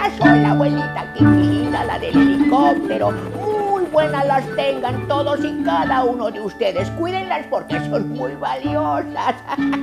Soy la abuelita Quiquilinda, la del helicóptero. Muy buenas las tengan todos y cada uno de ustedes. Cuídenlas porque son muy valiosas.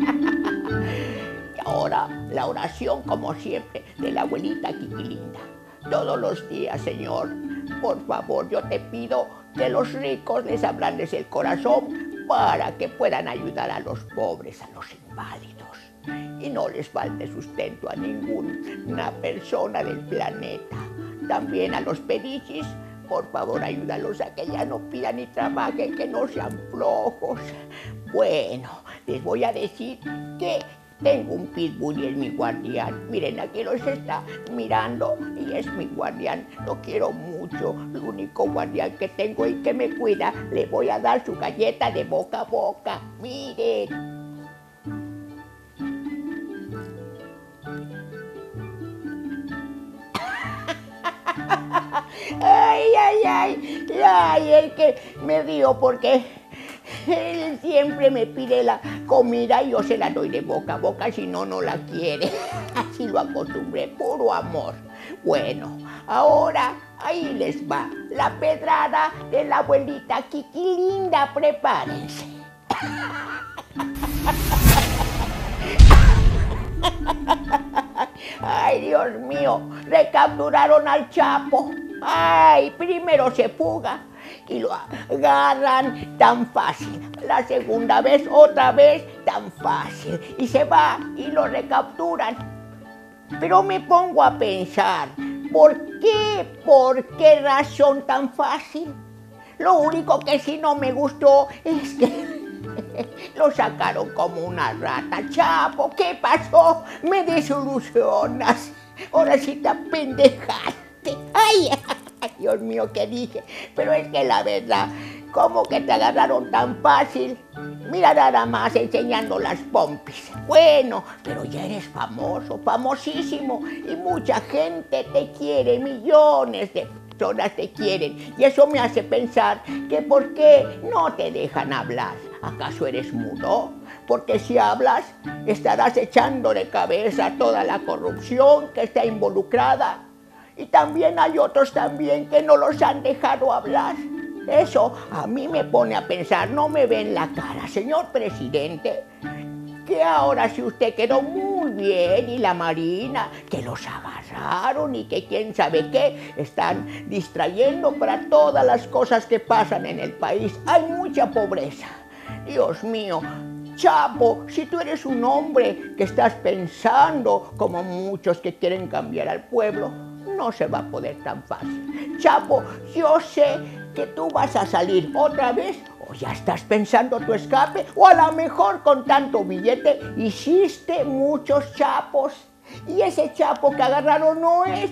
Y ahora la oración, como siempre, de la abuelita Quiquilinda. Todos los días, Señor, por favor, yo te pido que los ricos les ablandes el corazón para que puedan ayudar a los pobres, a los inválidos. Y no les falte sustento a ninguna persona del planeta. También a los pedichis, por favor, ayúdalos a que ya no pidan ni trabajen, que no sean flojos. Bueno, les voy a decir que tengo un pitbull y es mi guardián. Miren, aquí los está mirando y es mi guardián. Lo quiero mucho, el único guardián que tengo y que me cuida. Le voy a dar su galleta de boca a boca. Miren. Ay, es que me río porque él siempre me pide la comida y yo se la doy de boca a boca, si no, no la quiere. Así lo acostumbré, puro amor. Bueno, ahora ahí les va la pedrada de la abuelita Quiquilinda, prepárense. Ay, Dios mío, recapturaron al Chapo. Ay, primero se fuga y lo agarran tan fácil. La segunda vez, otra vez, tan fácil. Y se va y lo recapturan. Pero me pongo a pensar, ¿por qué? ¿Por qué razón tan fácil? Lo único que sí no me gustó es que lo sacaron como una rata. Chapo, ¿qué pasó? Me desilusionas. Ahora sí te apendejaste. Ay, Dios mío, ¿qué dije? Pero es que la verdad, ¿cómo que te agarraron tan fácil? Mira nada más enseñando las pompis. Bueno, pero ya eres famoso, famosísimo. Y mucha gente te quiere, millones de personas te quieren. Y eso me hace pensar que ¿por qué no te dejan hablar? ¿Acaso eres mudo? Porque si hablas, estarás echando de cabeza toda la corrupción que está involucrada. Y también hay otros también que no los han dejado hablar. Eso a mí me pone a pensar, no me ven la cara, señor presidente, que ahora si usted quedó muy bien y la Marina, que los agarraron y que quién sabe qué, están distrayendo para todas las cosas que pasan en el país. Hay mucha pobreza. Dios mío, Chapo, si tú eres un hombre que estás pensando como muchos que quieren cambiar al pueblo, no se va a poder tan fácil. Chapo, yo sé que tú vas a salir otra vez o ya estás pensando tu escape o a lo mejor con tanto billete hiciste muchos chapos y ese chapo que agarraron no es.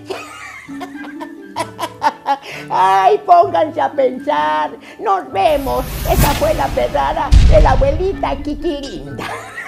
Ay, pónganse a pensar. Nos vemos. Esa fue la pedrada de la abuelita Quiquilinda.